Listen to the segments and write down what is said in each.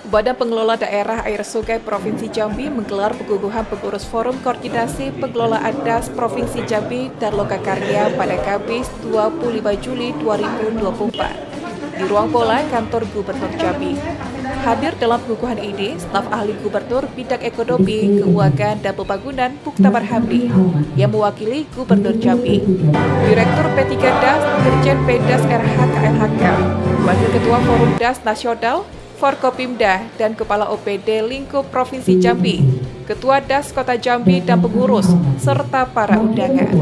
Badan Pengelola Daerah Air Sungai Provinsi Jambi menggelar pengukuhan pengurus Forum Koordinasi Pengelolaan Das Provinsi Jambi dan Lokakarya pada Kamis 25 Juli 2024 di ruang pola kantor Gubernur Jambi. Hadir dalam pengukuhan ini staf ahli Gubernur Bidang Ekonomi, Keuangan, dan Pembangunan Muktamar Hamdi yang mewakili Gubernur Jambi, Direktur P3 DAS, Dirjen Pedas RHKLHK, Wakil Ketua Forum DAS Nasional, Forkopimda, dan Kepala OPD Lingkup Provinsi Jambi, Ketua DAS Kota Jambi dan pengurus, serta para undangan.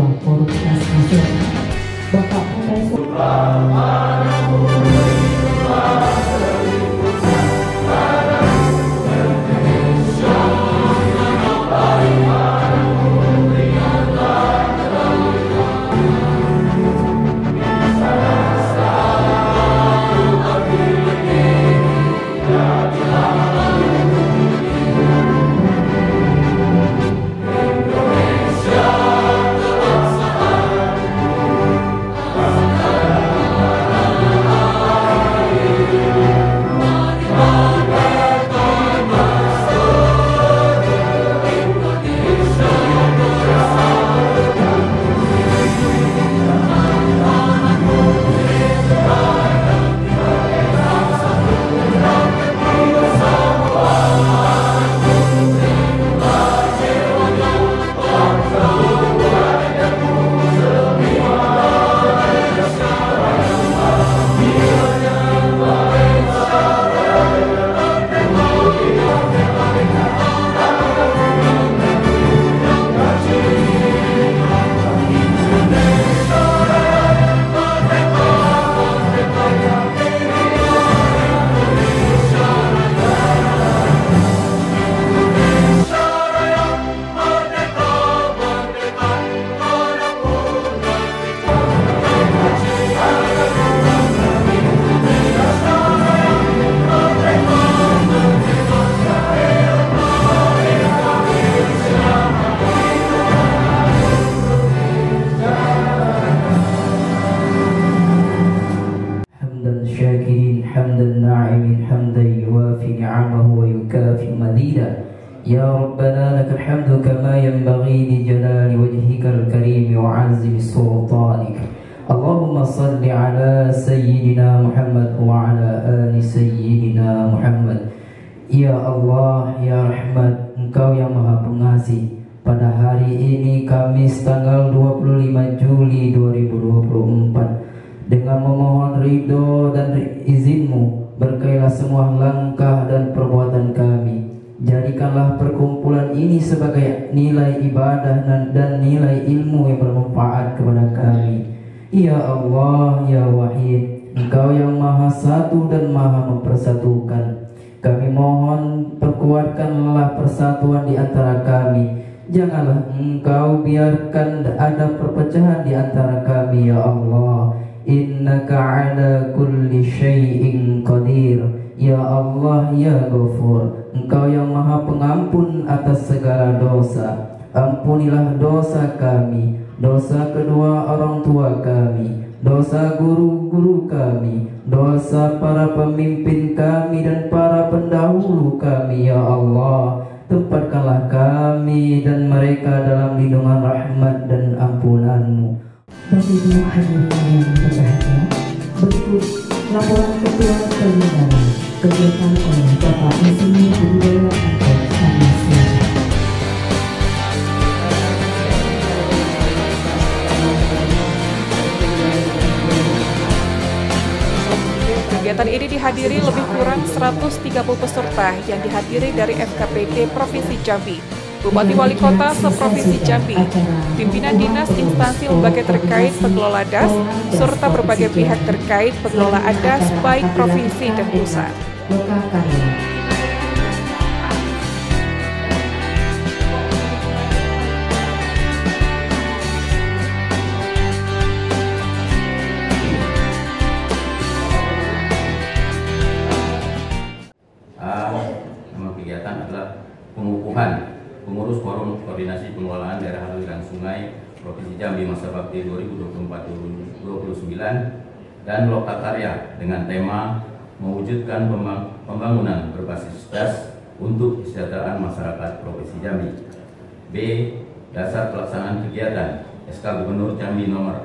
حمدا ناعم حمدا يوافي نعمه ويكافئ مزيدا يا ربنا لك الحمد كما ينبغي لجلال وجهك الكريم وعظم سلطانك اللهم صل على سيدنا محمد وعلى آل سيدنا محمد. Ya Allah, ya Rahmat, Engkau yang Maha Pengasih. Pada hari ini Kamis tanggal 25 Juli 2024, dengan memohon ridho dan izin-Mu, berkailah semua langkah dan perbuatan kami. Jadikanlah perkumpulan ini sebagai nilai ibadah dan nilai ilmu yang bermanfaat kepada kami. Ya Allah, ya Wahid, Engkau yang Maha Satu dan Maha Mempersatukan. Kami mohon perkuatkanlah persatuan di antara kami. Janganlah Engkau biarkan ada perpecahan di antara kami, ya Allah. Innaka ala kulli syai'in qadir. Ya Allah, ya Ghafur, Engkau yang Maha Pengampun atas segala dosa. Ampunilah dosa kami, dosa kedua orang tua kami, dosa guru-guru kami, dosa para pemimpin kami dan para pendahulu kami, ya Allah. Tempatkanlah kami dan mereka dalam lindungan rahmat dan ampunan-Mu. Bagi Ibu hadirin yang berbahagia, berikut laporan Ketua Penyelenggara kegiatan oleh Bapak Insinyur Budiono Anto Sanasi. Kegiatan ini dihadiri lebih kurang 130 peserta yang dihadiri dari FKPD Provinsi Jambi, Bupati Wali Kota Seprovinsi Jambi, pimpinan dinas instansi lembaga terkait pengelola DAS, serta berbagai pihak terkait pengelolaan DAS baik provinsi dan pusat. Nama kegiatan adalah pengukuhan pengurus Forum Koordinasi Pengelolaan Daerah Aliran Sungai Provinsi Jambi masa bakti 2024-2029 dan Lokakarya dengan tema mewujudkan pembangunan berbasis DAS untuk kesejahteraan masyarakat Provinsi Jambi. B. Dasar pelaksanaan kegiatan SK Gubernur Jambi nomor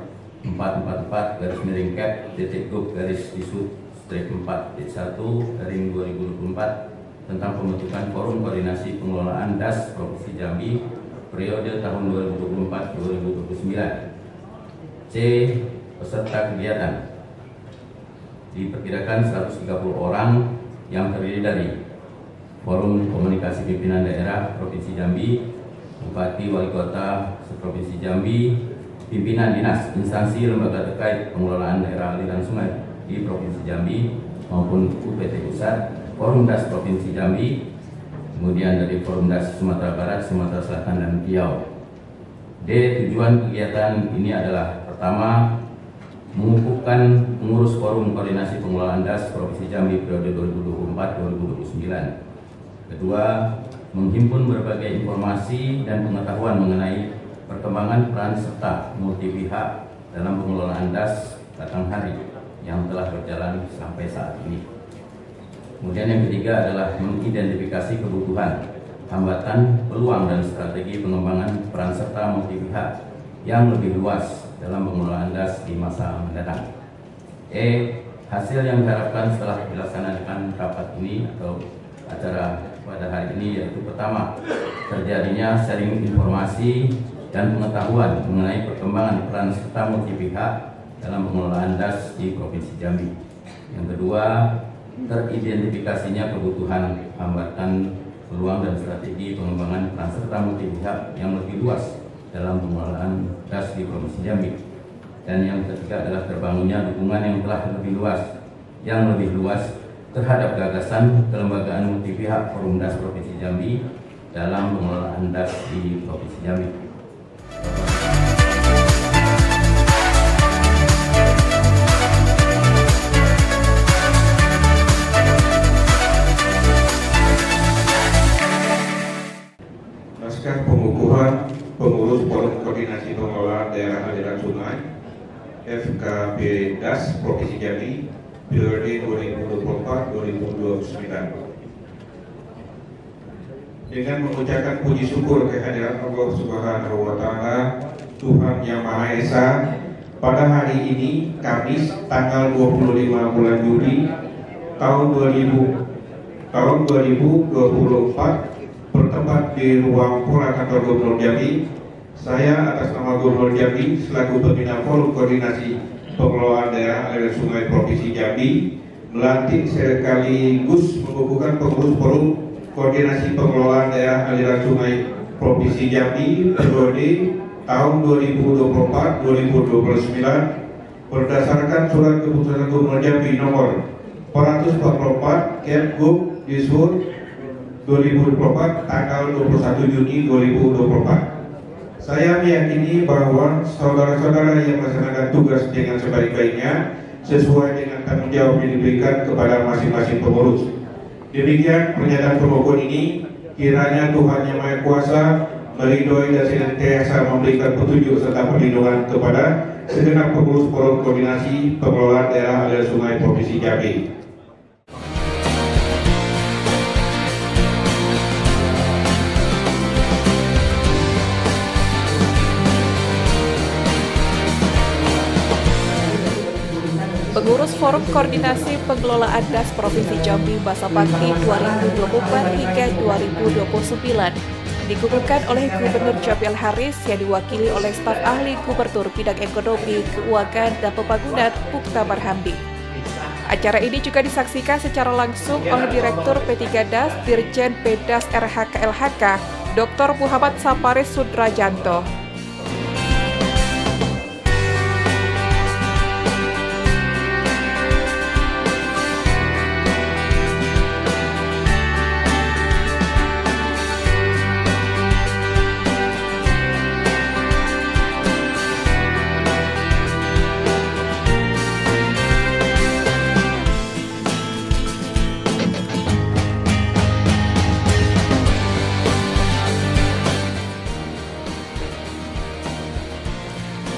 444/Kep-Dikbud/4-1/2024 tentang pembentukan Forum Koordinasi Pengelolaan DAS Provinsi Jambi periode tahun 2024-2029. C. Peserta kegiatan diperkirakan 130 orang yang terdiri dari Forum Komunikasi Pimpinan Daerah Provinsi Jambi, Bupati Wali Kota Provinsi Jambi, pimpinan dinas, instansi, lembaga terkait pengelolaan daerah aliran sungai di Provinsi Jambi maupun UPT Pusat, Forum DAS Provinsi Jambi, kemudian dari Forum DAS Sumatera Barat, Sumatera Selatan, dan Riau. D. Tujuan kegiatan ini adalah: pertama, mengukuhkan pengurus Forum Koordinasi Pengelolaan DAS Provinsi Jambi periode 2024-2029. Kedua, menghimpun berbagai informasi dan pengetahuan mengenai perkembangan peran serta multi pihak dalam pengelolaan DAS batang hari yang telah berjalan sampai saat ini. Kemudian yang ketiga adalah mengidentifikasi kebutuhan, hambatan, peluang, dan strategi pengembangan peran serta multi pihak yang lebih luas dalam pengelolaan DAS di masa mendatang. E. Hasil yang diharapkan setelah dilaksanakan rapat ini atau acara pada hari ini yaitu: pertama, terjadinya sharing informasi dan pengetahuan mengenai perkembangan peran serta multi pihak dalam pengelolaan DAS di Provinsi Jambi. Yang kedua, teridentifikasinya kebutuhan, hambatan, peluang, dan strategi pengembangan peran serta multi pihak yang lebih luas dalam pengelolaan DAS di Provinsi Jambi. Dan yang ketiga adalah terbangunnya dukungan yang lebih luas terhadap gagasan kelembagaan multi pihak Forum DAS Provinsi Jambi dalam pengelolaan DAS di Provinsi Jambi. Naskah pengukuhan pengurus Forum Koordinasi Pengelolaan Daerah Aliran Sungai FKB DAS Provinsi Jambi periode 2024-2029. Dengan mengucapkan puji syukur kehadiran Allah Subhanahu wa Ta'ala, Tuhan Yang Maha Esa, pada hari ini Kamis tanggal 25 bulan Juli tahun 2024 bertempat di ruang Pura Kantor Gubernur Jambi. Saya atas nama Gubernur Jambi selaku pembina Forum Koordinasi Pengelolaan Daerah Aliran Sungai Provinsi Jambi melantik sekaligus mengukuhkan pengurus Forum Koordinasi Pengelolaan Daerah Aliran Sungai Provinsi Jambi periode tahun 2024-2029 berdasarkan surat keputusan Gubernur Jambi nomor 444 Kep-Dikbud 2024 tanggal 21 Juni 2024. Saya meyakini bahwa saudara-saudara yang melaksanakan tugas dengan sebaik-baiknya sesuai dengan tanggung jawab yang diberikan kepada masing-masing pengurus. Demikian pernyataan pemohon ini, kiranya Tuhan Yang Maha Kuasa meridhoi dan senantiasa memberikan petunjuk serta perlindungan kepada segenap pengurus Forum Koordinasi Pengelolaan Daerah Aliran Sungai Provinsi Jambi. Pengurus Forum Koordinasi Pengelolaan DAS Provinsi Jambi masa bakti 2024 hingga 2029 dikukuhkan oleh Gubernur Jambi Al-Haris yang diwakili oleh staf ahli Gubernur Bidang Ekonomi, Keuangan, dan Pembangunan Muktamar Hamdi. Acara ini juga disaksikan secara langsung oleh Direktur P3 DAS Dirjen PDAS RHK-LHK, Dr. Muhammad Saparis Sudrajanto.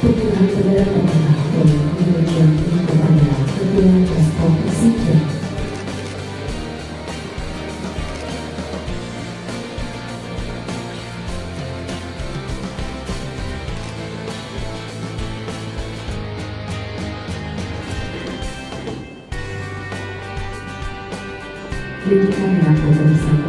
Pemilihan perdana oleh Gubernur Jambi kepada Ketua DAS Provinsi Jambi. Pendidikan dengan foto bersama.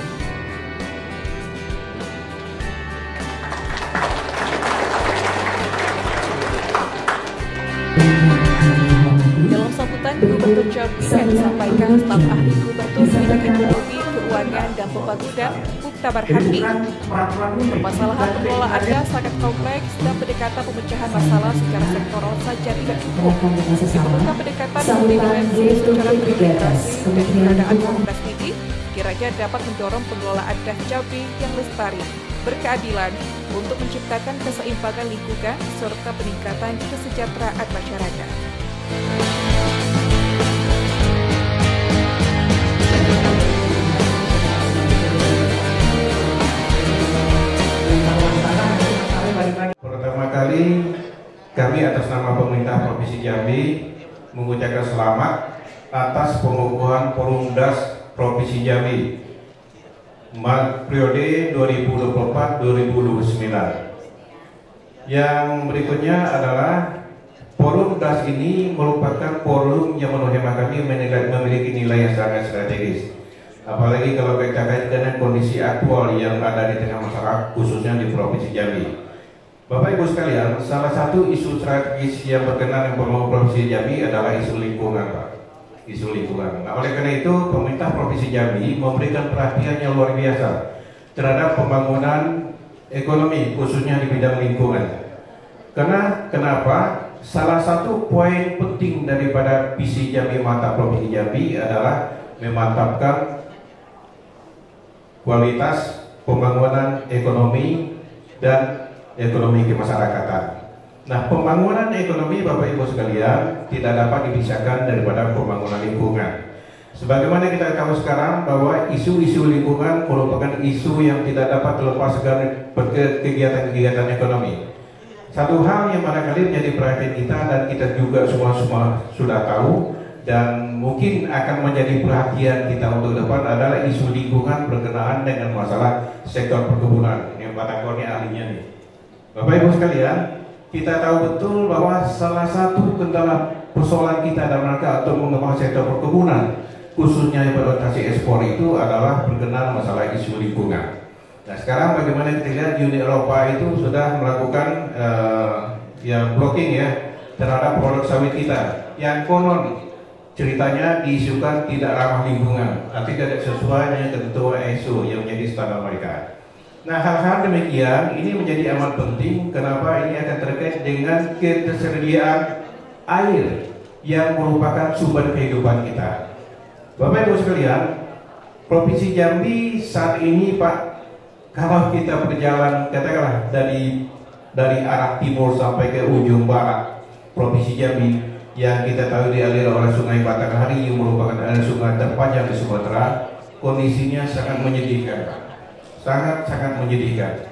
Dalam sambutan Gubernur Jambi yang disampaikan staf ahli Gubernur Bidang Ekonomi, Keuangan, dan Pembangunan, Muktabar Hadi, permasalahan pengelolaan das sangat kompleks dan pendekatan pemecahan masalah secara sektoral saja tidak cukup. Diperlukan pendekatan multidimensi secara terintegrasi dan keberadaan Forumdas ini kiranya dapat mendorong pengelolaan das Jambi yang lestari, berkeadilan, untuk menciptakan keseimbangan lingkungan serta peningkatan kesejahteraan masyarakat. Pertama kali kami atas nama pemerintah Provinsi Jambi mengucapkan selamat atas pengukuhan Forum Das Provinsi Jambi periode 2024-2029. Yang berikutnya adalah Forum Das ini merupakan forum yang menurut hemat kami memiliki nilai yang sangat strategis. Apalagi kalau kita kaitkan dengan kondisi aktual yang ada di tengah masyarakat, khususnya di Provinsi Jambi. Bapak Ibu sekalian, salah satu isu strategis yang berkenaan dengan Provinsi Jambi adalah isu lingkungan, Pak. Isu lingkungan. Nah, oleh karena itu, pemerintah Provinsi Jambi memberikan perhatian yang luar biasa terhadap pembangunan ekonomi, khususnya di bidang lingkungan. Kenapa? Salah satu poin penting daripada visi Jambi Mantap Provinsi Jambi adalah memantapkan kualitas pembangunan ekonomi dan ekonomi kemasyarakatan. Nah, pembangunan ekonomi Bapak Ibu sekalian tidak dapat dipisahkan daripada pembangunan lingkungan. Sebagaimana kita tahu sekarang bahwa isu-isu lingkungan merupakan isu yang tidak dapat terlepas dari kegiatan-kegiatan ekonomi. Satu hal yang barangkali menjadi perhatian kita dan kita juga semua sudah tahu dan mungkin akan menjadi perhatian kita untuk depan adalah isu lingkungan berkenaan dengan masalah sektor perkebunan. Yang Pak Tangkornya ahlinya nih. Bapak Ibu sekalian, kita tahu betul bahwa salah satu kendala persoalan kita dalam rangka untuk mengembangkan sektor perkebunan, khususnya yang berorientasi ekspor itu adalah berkenaan masalah isu lingkungan. Nah, sekarang bagaimana kita lihat Uni Eropa itu sudah melakukan yang blocking ya terhadap produk sawit kita yang konon ceritanya diisukan tidak ramah lingkungan, tapi tidak sesuai dengan ketentuan ISO yang menjadi standar mereka. Nah, hal-hal demikian ini menjadi amat penting. Kenapa? Ini akan terkait dengan ketersediaan air yang merupakan sumber kehidupan kita. Bapak Ibu sekalian, Provinsi Jambi saat ini, Pak, kalau kita berjalan katakanlah dari arah timur sampai ke ujung barat Provinsi Jambi yang kita tahu dialiri oleh Sungai Batanghari yang merupakan sungai terpanjang di Sumatera, kondisinya sangat menyedihkan, Pak. Sangat menyedihkan.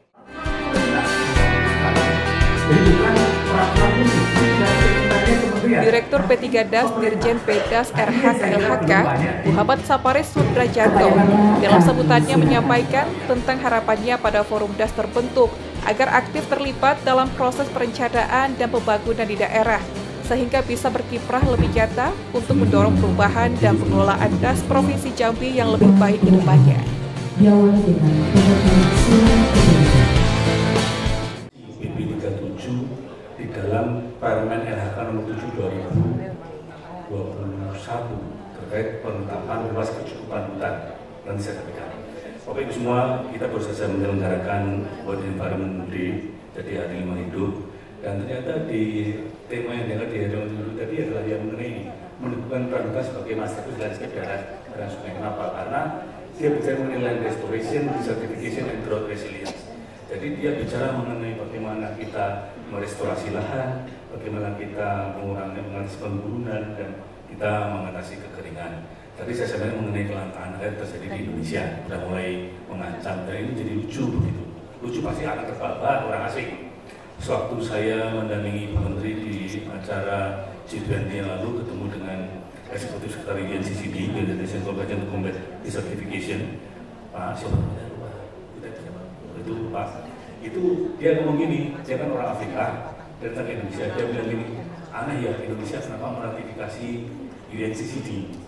Direktur P3 Das Dirjen Pedas RH-LHK, Muhammad Saparis Sudrajanto, dalam sambutannya menyampaikan tentang harapannya pada Forum Das terbentuk agar aktif terlibat dalam proses perencanaan dan pembangunan di daerah, sehingga bisa berkiprah lebih nyata untuk mendorong perubahan dan pengelolaan das Provinsi Jambi yang lebih baik ke depannya. Diawali dengan pembacaan surat keputusan. PP 37 di dalam Permen LHK nomor 7 2021 terkait penetapan luas kecukupan hutan dan sertifikat. Bapak Ibu semua, kita baru saja menyelenggarakan World Environment Day, jadi hari lingkungan hidup, dan ternyata di tema yang diangkat di hari dulu tadi adalah yang mengenai menentukan peran hutan sebagai master landscape darat dan sungai. Kenapa? Karena dia bicara mengenai land restoration, desertification, and drought resilience. Jadi dia bicara mengenai bagaimana kita merestorasi lahan, bagaimana kita mengurangi penggunaan dan kita mengatasi kekeringan. Tadi saya sampaikan mengenai kelangkaan air terjadi di Indonesia, sudah mulai mengancam, dan ini jadi lucu begitu. Lucu pasti akan terbawa orang asing. Sewaktu saya mendampingi Pak Menteri di acara G20 yang lalu ketemu dengan Eksekutif Sekretari UNCCD, United Convention to Combat Desertification, Pak siapa namanya? Itu Pak. Itu dia ngomong gini, dia kan orang Afrika, datang ke Indonesia, dia bilang gini, aneh ya Indonesia kenapa meratifikasi UNCCD?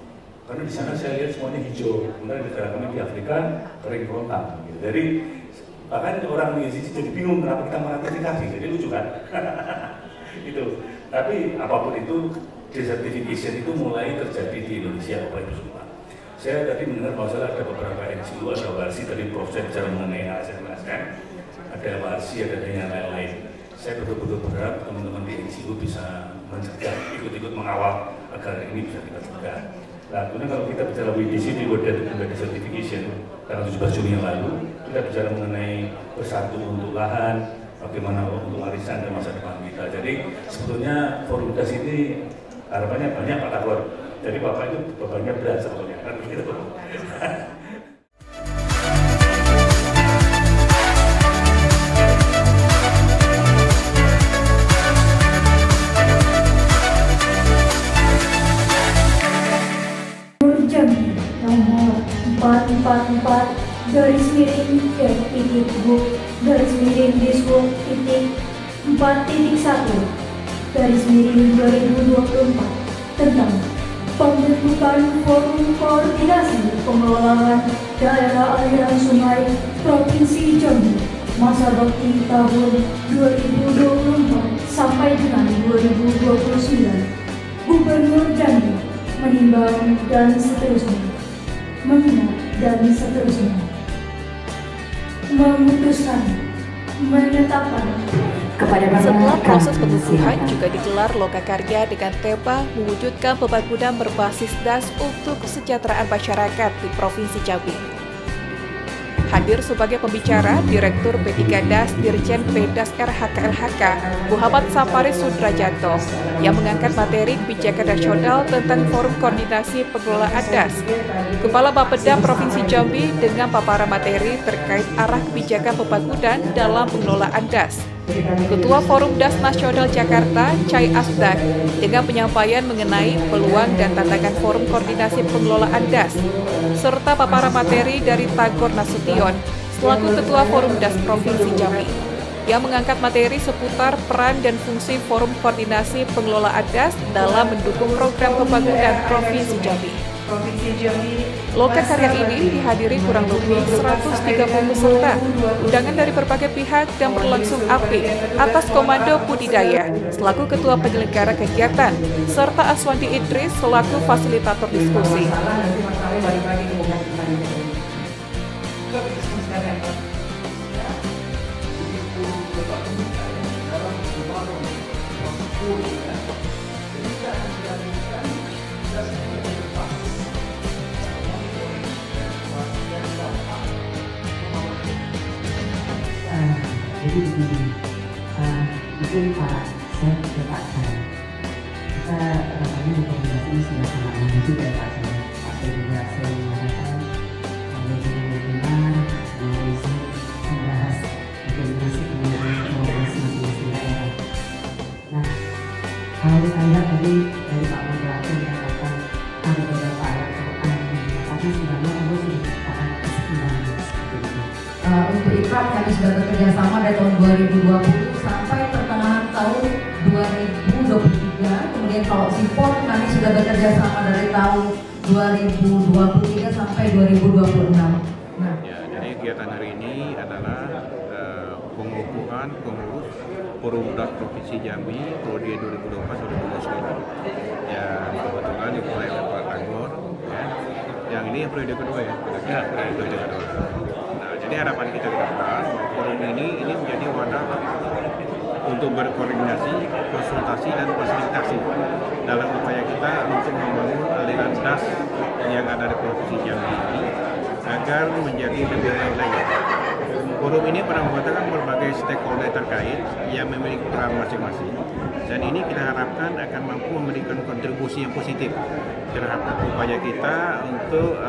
Karena di sana saya lihat semuanya hijau, kemudian negara kami di Afrika kering rontang. Gitu. Jadi bahkan orang di sini jadi bingung kenapa kita meratifikasi, jadi lucu kan? Itu. Tapi apapun itu, desertification itu mulai terjadi di Indonesia Bapak Ibu semua. Saya tadi mendengar bahwa ada beberapa NGO, ada WARSI, tadi Prof. saya bicara mengenai ASN, ada WARSI, ada yang lain-lain. Saya betul-betul berharap teman-teman di NGO bisa mencegah, ikut-ikut mengawal agar ini bisa kita cegah. Nah, kemudian kalau kita bicara WDC di World Data Certification tanggal 17 Juni yang lalu, kita bicara mengenai bersatu untuk lahan, bagaimana untuk warisan dan masa depan kita. Jadi sebetulnya forum das ini harapannya banyak Pak Takwar. Jadi Bapak itu bebannya berat sebetulnya kan begitu. Nomor 444-Diswook.4.1/2024 tentang pembentukan Forum Koordinasi Pengelolaan Daerah Aliran Sungai Provinsi Jambi masa bakti tahun 2024 sampai dengan 2029. Gubernur Jambi menimbang dan seterusnya, mengingat dan seterusnya, memutuskan, menetapkan. Setelah proses pengukuhan juga digelar lokakarya dengan tema mewujudkan pembangunan berbasis das untuk kesejahteraan masyarakat di Provinsi Jambi. Hadir sebagai pembicara Direktur P3 Das Dirjen Pedas RHKLHK Muhammad Sapari Sudrajanto yang mengangkat materi kebijakan nasional tentang Forum Koordinasi Pengelolaan Das. Kepala Bapeda Provinsi Jambi dengan paparan materi terkait arah kebijakan pembangunan dalam pengelolaan das. Ketua Forum Das Nasional Jakarta, Cai Asdak, dengan penyampaian mengenai peluang dan tantangan Forum Koordinasi Pengelolaan Das, serta paparan materi dari Tagor Nasution, selaku Ketua Forum Das Provinsi Jambi, yang mengangkat materi seputar peran dan fungsi Forum Koordinasi Pengelolaan Das dalam mendukung program pembangunan Provinsi Jambi. Lokakarya ini dihadiri kurang lebih 130 peserta, undangan dari berbagai pihak dan berlangsung apik atas komando budidaya selaku ketua penyelenggara kegiatan, serta Aswandi Idris selaku fasilitator diskusi. Jadi begini, mungkin Pak Sen dan Pak Sen, kita ini rekomendasi sudah sangat lama juga ya Pak Sen. Pak Sen juga sering mengatakan bagaimana bisa membahas koordinasi pengelolaan masing-masing daerah. Nah, kalau kita lihat tadi dari Pak Moderator mengatakan ada beberapa ayat Quran, tapi sebenarnya Allah sudah menciptakan keseimbangan seperti itu. Untuk IPRAP kami sudah bekerja sama dari tahun 2020 sampai pertengahan tahun 2023. Kemudian kalau SIPON kami sudah bekerja sama dari tahun 2023 sampai 2026. Nah, ya, jadi kegiatan hari ini adalah pengukuhan pengurus Forum Das Provinsi Jambi periode 2024-2029. Ya, kebetulan dimulai oleh Pak Tagor. Ya. Yang ini periode kedua ya. Periode kedua. Jadi harapan kita ke depan, forum ini menjadi wadah untuk berkoordinasi, konsultasi dan fasilitasi dalam upaya kita untuk membangun aliran das yang ada di Provinsi Jambi ini agar menjadi lebih baik. Forum ini pada membuatkan berbagai stakeholder terkait yang memiliki peran masing-masing, dan ini kita harapkan akan mampu memberikan kontribusi yang positif terhadap upaya kita untuk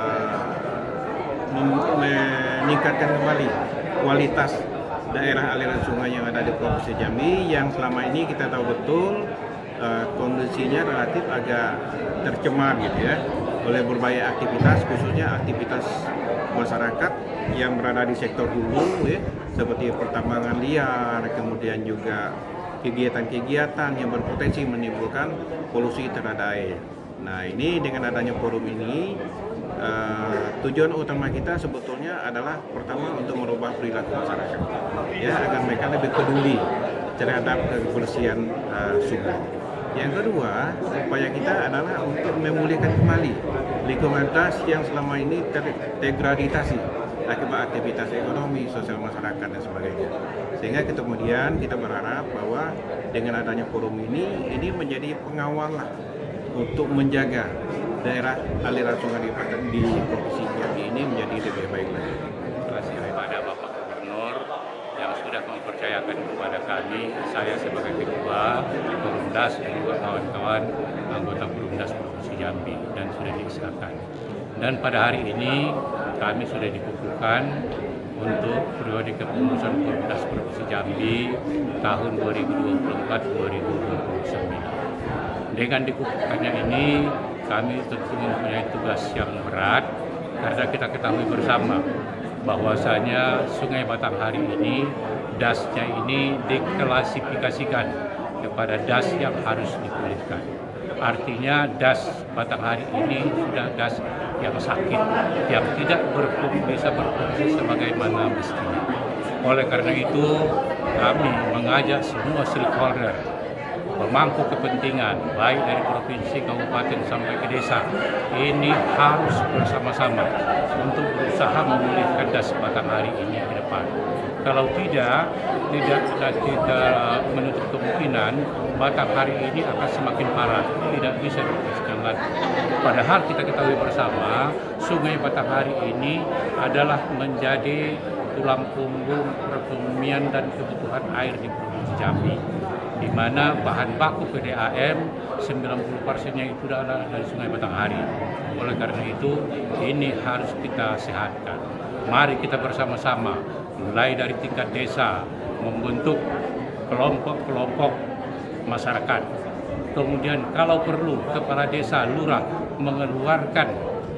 meningkatkan kembali kualitas daerah aliran sungai yang ada di Provinsi Jambi yang selama ini kita tahu betul kondisinya relatif agak tercemar gitu ya oleh berbagai aktivitas, khususnya aktivitas masyarakat yang berada di sektor hulu ya, seperti pertambangan liar, kemudian juga kegiatan-kegiatan yang berpotensi menimbulkan polusi terhadap air. Nah, ini dengan adanya forum ini, tujuan utama kita sebetulnya adalah pertama untuk merubah perilaku masyarakat, ya, agar mereka lebih peduli terhadap kebersihan sungai. Yang kedua, upaya kita adalah untuk memulihkan kembali lingkungan das yang selama ini terdegradasi akibat aktivitas ekonomi, sosial masyarakat dan sebagainya. Sehingga kemudian kita berharap bahwa dengan adanya forum ini menjadi pengawal untuk menjaga daerah aliran sungai di Provinsi Jambi ini menjadi lebih baik lagi. Terima kasih kepada Bapak Gubernur yang sudah mempercayakan kepada kami, saya sebagai Ketua Perumdas dan juga kawan-kawan anggota Perumdas Provinsi Jambi, dan sudah disahkan. Dan pada hari ini kami sudah dikukuhkan untuk periode kepengurusan Perumdas Provinsi Jambi tahun 2024-2029. Dengan dikukuhkannya ini, kami tentu mempunyai tugas yang berat karena kita ketahui bersama bahwasanya Sungai Batanghari ini, dasnya ini diklasifikasikan kepada das yang harus dipulihkan. Artinya das Batanghari ini sudah das yang sakit, yang tidak bisa berfungsi sebagaimana mestinya. Oleh karena itu, kami mengajak semua stakeholder, pemangku kepentingan, baik dari provinsi, kabupaten sampai ke desa, ini harus bersama-sama untuk berusaha memulihkan das Batanghari ini ke depan. Kalau tidak menutup kemungkinan Batanghari ini akan semakin parah, tidak bisa dipulihkan lagi. Padahal kita ketahui bersama, Sungai Batanghari ini adalah menjadi tulang punggung perekonomian dan kebutuhan air di Provinsi Jambi, di mana bahan baku PDAM 90%-nya itu adalah dari Sungai Batanghari. Oleh karena itu, ini harus kita sehatkan. Mari kita bersama-sama, mulai dari tingkat desa, membentuk kelompok-kelompok masyarakat. Kemudian kalau perlu, kepala desa, lurah mengeluarkan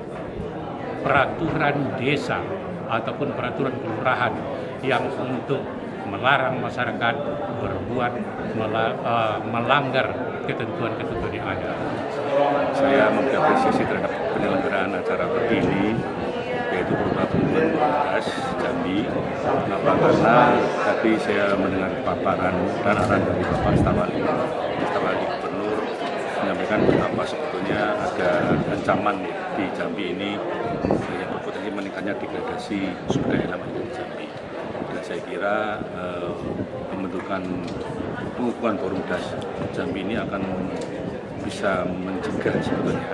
peraturan desa ataupun peraturan kelurahan yang untuk melarang masyarakat berbuat melanggar ketentuan-ketentuan yang ada. Saya mengapresiasi terhadap penyelenggaraan acara begini, yaitu berupa pembukaan Perumdas Jambi. Kenapa? Karena tadi saya mendengar paparan dan arahan dari Bapak Stafali Gubernur menyampaikan betapa sebetulnya ada ancaman di Jambi ini yang berpotensi meningkatnya degradasi sumber daya alam di Jambi. Dan saya kira pengukuhan Perumdas Jambi ini akan bisa mencegah sebetulnya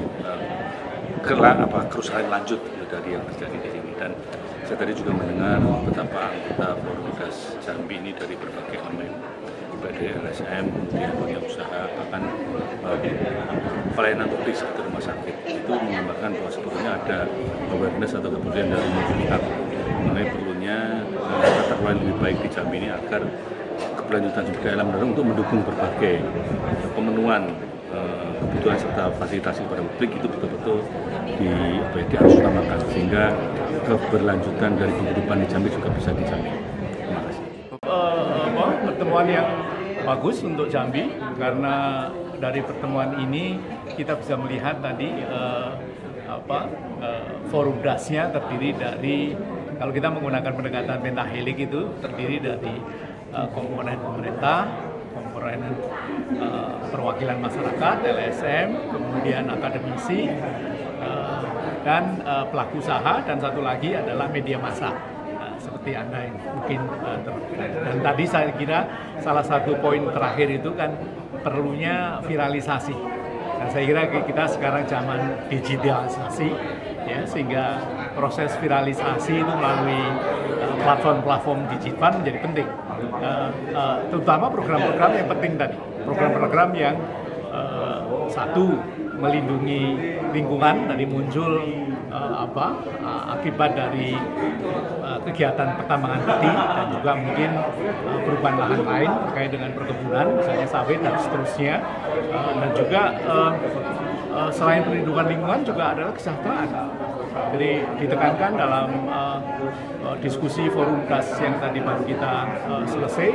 kerusakan lanjut dari yang terjadi di sini. Dan saya tadi juga mendengar betapa anggota Perumdas Jambi ini dari berbagai elemen, dari LSM, kemudian dunia usaha, akan pelayanan publik seperti rumah sakit, itu menggambarkan bahwa sebetulnya ada awareness atau kepedulian dari pihak mengenai perlunya tata kelola lebih baik di Jambi ini agar keberlanjutan sumber daya alam untuk mendukung berbagai pemenuhan kebutuhan serta fasilitasi kepada publik itu betul-betul harus utamakan, sehingga keberlanjutan dari kehidupan di Jambi juga bisa dijamin. Terima kasih. Pertemuan yang bagus untuk Jambi, karena dari pertemuan ini kita bisa melihat tadi forum dasnya terdiri dari, kalau kita menggunakan pendekatan pentahelik itu terdiri dari komponen pemerintah, komponen perwakilan masyarakat, LSM, kemudian akademisi, dan pelaku usaha, dan satu lagi adalah media massa. Seperti Anda yang mungkin dan tadi saya kira salah satu poin terakhir itu kan perlunya viralisasi, dan saya kira kita sekarang zaman digitalisasi, ya, sehingga proses viralisasi itu melalui platform-platform digital menjadi penting, terutama program-program yang penting tadi, program-program yang satu, melindungi lingkungan, tadi muncul akibat dari kegiatan pertambangan padi, dan juga mungkin perubahan lahan lain terkait dengan perkebunan, misalnya sawit dan seterusnya, dan juga selain perlindungan lingkungan juga adalah kesejahteraan. Jadi ditekankan dalam diskusi forum das yang tadi baru kita selesai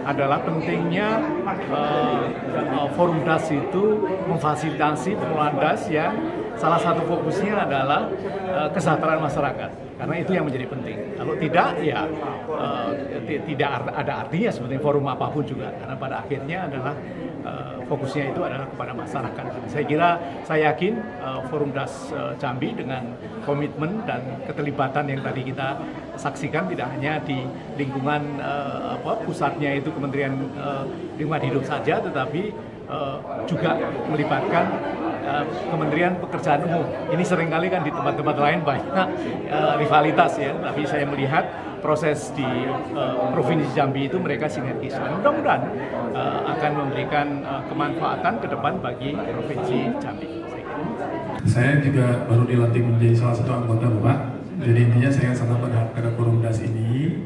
adalah pentingnya forum DAS itu memfasilitasi pengelolaan DAS yang salah satu fokusnya adalah kesejahteraan masyarakat, karena itu yang menjadi penting. Kalau tidak, ya tidak ada artinya sebenarnya forum apapun juga, karena pada akhirnya adalah fokusnya itu adalah kepada masyarakat. Saya yakin forum DAS Jambi dengan komitmen dan keterlibatan yang tadi kita saksikan tidak hanya di lingkungan pusatnya itu Kementerian Lingkungan Hidup saja, tetapi juga melibatkan Kementerian Pekerjaan Umum. Ini seringkali kan di tempat-tempat lain banyak rivalitas ya, tapi saya melihat proses di Provinsi Jambi itu mereka sinergis. Dan mudah-mudahan akan memberikan kemanfaatan ke depan bagi Provinsi Jambi. Saya juga baru dilantik menjadi salah satu anggota Bapak. Jadi intinya saya sangat berharap pada forum DAS ini.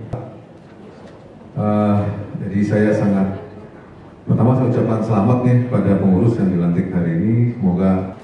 Jadi saya sangat, pertama saya ucapkan selamat nih pada pengurus yang dilantik hari ini. Semoga